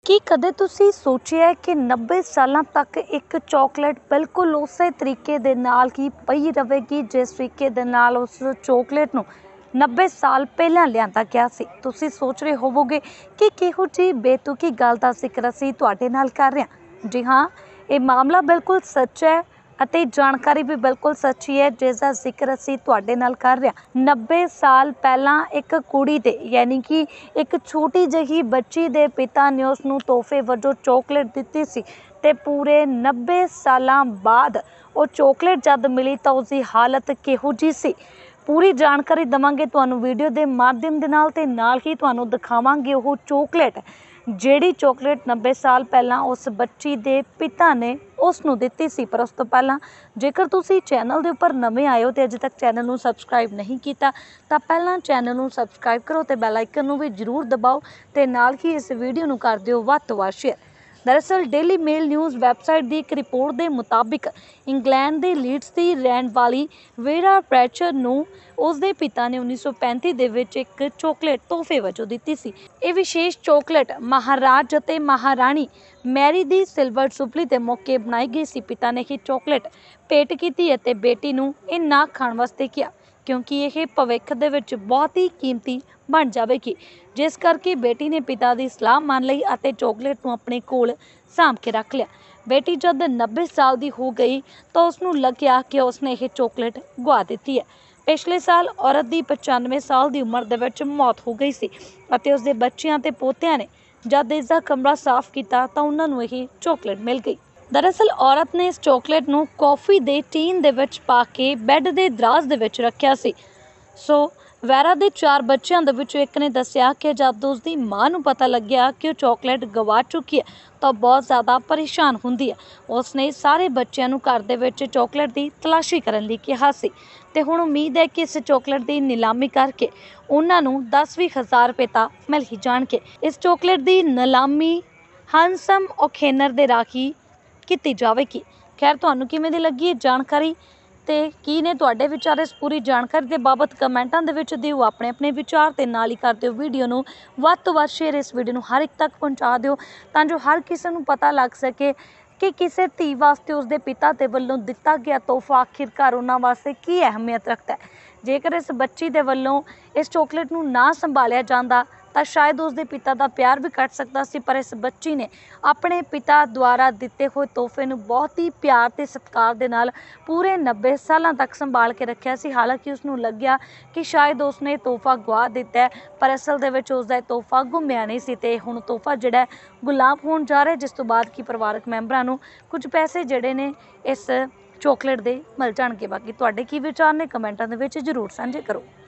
ਕੀ ਕਦੇ ਤੁਸੀਂ ਸੋਚਿਆ ਕਿ 90 ਸਾਲਾਂ ਤੱਕ ਇੱਕ ਚਾਕਲੇਟ ਬਿਲਕੁਲ ਉਸੇ ਤਰੀਕੇ ਦੇ ਨਾਲ ਹੀ ਪਈ ਰਹੇਗੀ ਜਿਸ ਤਰੀਕੇ ਦੇ ਨਾਲ ਉਸ ਚਾਕਲੇਟ ਨੂੰ 90 ਸਾਲ ਪਹਿਲਾਂ ਲਿਆਂਦਾ ਗਿਆ ਸੀ। ਤੁਸੀਂ ਸੋਚ ਰਹੇ ਹੋਵੋਗੇ ਕਿ ਕਿਹੋ ਜਿਹੀ ਬੇਤੁਕੀ ਗੱਲ ਦਾ ਜ਼ਿਕਰ ਅਸੀਂ ਤੁਹਾਡੇ ਨਾਲ ਕਰ ਰਹੇ ਹਾਂ। ਜੀ ਹਾਂ, ਇਹ ਮਾਮਲਾ ਬਿਲਕੁਲ ਸੱਚ ਹੈ ਅਤੇ ਜਾਣਕਾਰੀ ਵੀ ਬਿਲਕੁਲ ਸੱਚੀ ਹੈ ਜਿਸ ਦਾ ਜ਼ਿਕਰ ਅਸੀਂ ਤੁਹਾਡੇ ਨਾਲ ਕਰ ਰਹੇ ਹਾਂ। 90 ਸਾਲ ਪਹਿਲਾਂ ਇੱਕ ਕੁੜੀ ਦੇ ਯਾਨੀ ਕਿ ਇੱਕ ਛੋਟੀ ਜਿਹੀ ਬੱਚੀ ਦੇ ਪਿਤਾ ਨੇ ਉਸ ਨੂੰ ਤੋਹਫੇ ਵਜੋਂ ਚਾਕਲੇਟ ਦਿੱਤੀ ਸੀ ਤੇ ਪੂਰੇ 90 ਸਾਲਾਂ ਬਾਅਦ ਉਹ ਚਾਕਲੇਟ ਜਦ ਮਿਲੀ ਤਾਂ ਉਸਦੀ ਹਾਲਤ ਕਿਹੋ ਜਿਹੀ ਸੀ। ਪੂਰੀ ਜਾਣਕਾਰੀ ਦੇਵਾਂਗੇ ਤੁਹਾਨੂੰ ਵੀਡੀਓ ਦੇ ਮਾਧਿਅਮ ਦੇ ਨਾਲ ਤੇ ਨਾਲ ਹੀ ਤੁਹਾਨੂੰ ਦਿਖਾਵਾਂਗੇ ਉਹ ਚਾਕਲੇਟ ਜਿਹੜੀ ਚਾਕਲੇਟ 90 ਸਾਲ ਪਹਿਲਾਂ ਉਸ ਬੱਚੀ ਦੇ ਪਿਤਾ ਨੇ ਉਸ ਨੂੰ ਦਿੱਤੀ ਸੀ। ਪਰ ਉਸ ਤੋਂ ਪਹਿਲਾਂ ਜੇਕਰ ਤੁਸੀਂ ਚੈਨਲ ਦੇ ਉੱਪਰ ਨਵੇਂ ਆਏ ਹੋ ਤੇ ਅਜੇ ਤੱਕ ਚੈਨਲ ਨੂੰ ਸਬਸਕ੍ਰਾਈਬ ਨਹੀਂ ਕੀਤਾ ਤਾਂ ਪਹਿਲਾਂ ਚੈਨਲ ਨੂੰ ਸਬਸਕ੍ਰਾਈਬ ਕਰੋ ਤੇ ਬੈਲ ਆਈਕਨ ਨੂੰ ਵੀ ਜ਼ਰੂਰ ਦਬਾਓ ਤੇ ਨਾਲ ਹੀ ਇਸ ਵੀਡੀਓ ਨੂੰ ਕਰ ਦਿਓ ਵੱਧ ਤੋਂ ਵੱਧ ਸ਼ੇਅਰ। दरअसल डेली मेल न्यूज़ वैबसाइट की एक रिपोर्ट के मुताबिक इंग्लैंड के लीड्स की रहने वाली वेरा प्रैचर नूं उसके पिता ने 1935 दे विच एक चॉकलेट तोहफे वजों दी सी। ये विशेष चॉकलेट महाराज अते महाराणी मैरी दी सिल्वर जुबली के मौके बनाई गई सी। पिता ने ही चॉकलेट भेंट की अते बेटी नूं इह ना खाण वास्ते कहा क्योंकि यह भविख दे विच बहुत ही कीमती बन जाएगी, जिस करके बेटी ने पिता की सलाह मान लई अते चॉकलेट नूं अपने कोल सांभ के रख लिया। बेटी जब 90 साल की हो गई तो उसनूं लग्या कि उसने यह चॉकलेट गुआ दी है। पिछले साल औरत की 95 साल की उम्र दे विच मौत हो गई सी अते उसदे बच्चियां ते पोतियां ने जब इसका कमरा साफ किया तो उन्हां नूं यह चॉकलेट मिल गई। दरअसल औरत ने इस चॉकलेट नूं कॉफी दे टीन दे विच पा के बैड दे दराज दे विच रखिया सी। सो वैरा दे 4 बच्चों दे विचों एक ने दस्सिया कि जब उसकी मां नूं पता लग्या कि वह चॉकलेट गवा चुकी है तो बहुत ज़्यादा परेशान हुंदी है। उसने सारे बच्चों नूं घर दे विच चॉकलेट की तलाशी करन लई कहा सी ते हुण उम्मीद है कि इस चॉकलेट की नीलामी करके उन्हां नूं 10-20 हज़ार रुपए तां मिल ही जाणगे। इस चॉकलेट की नीलामी हंसम ओखेनर दे राही की जाएगी। खैर तुहानूं किवें दी लगी जानकारी ਤੇ ਕੀ ਨੇ ਤੁਹਾਡੇ ਵਿਚਾਰ ਇਸ ਪੂਰੀ ਜਾਣਕਾਰੀ ਦੇ ਬਾਬਤ ਕਮੈਂਟਾਂ ਦੇ ਵਿੱਚ ਦਿਓ ਆਪਣੇ ਆਪਣੇ ਵਿਚਾਰ ਤੇ ਨਾਲ ਹੀ ਕਰ ਦਿਓ ਵੀਡੀਓ ਨੂੰ ਵੱਧ ਤੋਂ ਵੱਧ ਸ਼ੇਅਰ। ਇਸ ਵੀਡੀਓ ਨੂੰ ਹਰ ਇੱਕ ਤੱਕ ਪਹੁੰਚਾ ਦਿਓ ਤਾਂ ਜੋ ਹਰ ਕਿਸੇ ਨੂੰ ਪਤਾ ਲੱਗ ਸਕੇ ਕਿ ਕਿਸੇ ਧੀ ਵਾਸਤੇ ਉਸਦੇ ਪਿਤਾ ਦੇ ਵੱਲੋਂ ਦਿੱਤਾ ਗਿਆ ਤੋਹਫਾ ਆਖਿਰਕਾਰ ਉਹਨਾਂ ਵਾਸਤੇ ਕੀ ਅਹਿਮੀਅਤ ਰੱਖਦਾ ਹੈ। ਜੇਕਰ ਇਸ ਬੱਚੀ ਦੇ ਵੱਲੋਂ ਇਸ ਚਾਕਲੇਟ ਨੂੰ ਨਾ ਸੰਭਾਲਿਆ ਜਾਂਦਾ ਤਾਂ शायद उसके पिता का प्यार भी घट सकता सी, पर इस बच्ची ने अपने पिता द्वारा दिते हुए तोहफे नूं बहुत ही प्यार ते सत्कार दे नाल पूरे 90 सालों तक संभाल के रखिया सी। हालांकि उसनूं लग्या कि शायद उसने तोहफा गवा दिता है, पर असल दे विच उसदा तोहफा गुमिया नहीं सी ते हुण तोहफा जिहड़ा गुलाम होण जा रहा है, जिस तों बाद कि परिवारक मैंबरां नूं कुछ पैसे जिहड़े ने इस चॉकलेट दे मिल जाणगे। बाकी तुहाडे की विचार ने कमेंटां दे विच जरूर साझे करो।